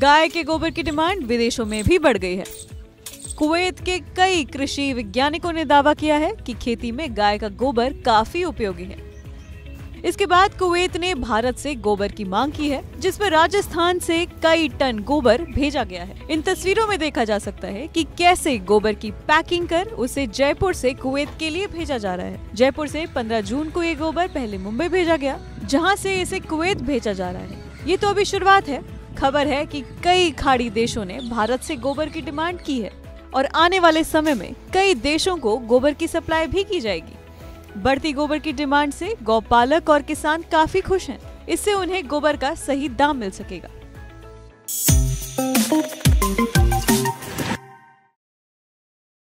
गाय के गोबर की डिमांड विदेशों में भी बढ़ गई है। कुवैत के कई कृषि वैज्ञानिकों ने दावा किया है कि खेती में गाय का गोबर काफी उपयोगी है। इसके बाद कुवैत ने भारत से गोबर की मांग की है, जिस पर राजस्थान से कई टन गोबर भेजा गया है। इन तस्वीरों में देखा जा सकता है कि कैसे गोबर की पैकिंग कर उसे जयपुर से कुवैत के लिए भेजा जा रहा है। जयपुर से 15 जून को ये गोबर पहले मुंबई भेजा गया, जहां से इसे कुवैत भेजा जा रहा है। ये तो अभी शुरुआत है। खबर है कि कई खाड़ी देशों ने भारत से गोबर की डिमांड की है और आने वाले समय में कई देशों को गोबर की सप्लाई भी की जाएगी। बढ़ती गोबर की डिमांड से गौपालक और किसान काफी खुश हैं। इससे उन्हें गोबर का सही दाम मिल सकेगा।